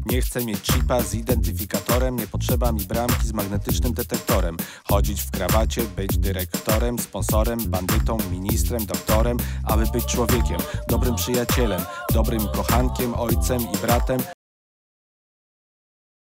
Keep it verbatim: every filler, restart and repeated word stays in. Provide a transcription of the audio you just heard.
Nie chcę mieć chipa z identyfikatorem, nie potrzeba mi bramki z magnetycznym detektorem. Chodzić w krawacie, być dyrektorem, sponsorem, bandytą, ministrem, doktorem, aby być człowiekiem, dobrym przyjacielem, dobrym kochankiem, ojcem i bratem,